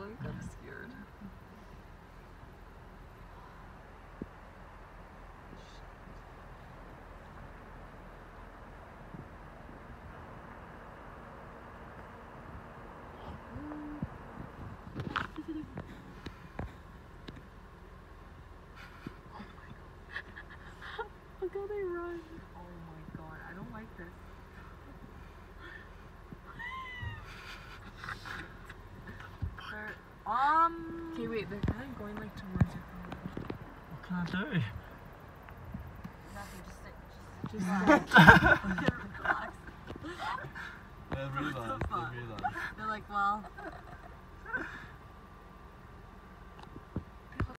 I'm kind of scared. Look how they run. Oh my god, I don't like this. Okay, wait, they're kind of going like towards your phone. What can I do? Nothing, just sit. Just Relax. They've realised. They're like, well,